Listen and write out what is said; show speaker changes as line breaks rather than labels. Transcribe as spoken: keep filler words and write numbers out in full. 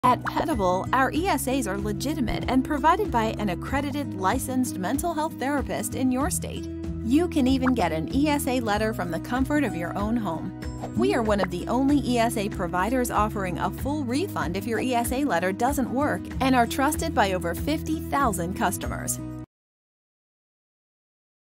At Pettable, our E S As are legitimate and provided by an accredited, licensed mental health therapist in your state. You can even get an E S A letter from the comfort of your own home. We are one of the only E S A providers offering a full refund if your E S A letter doesn't work and are trusted by over fifty thousand customers.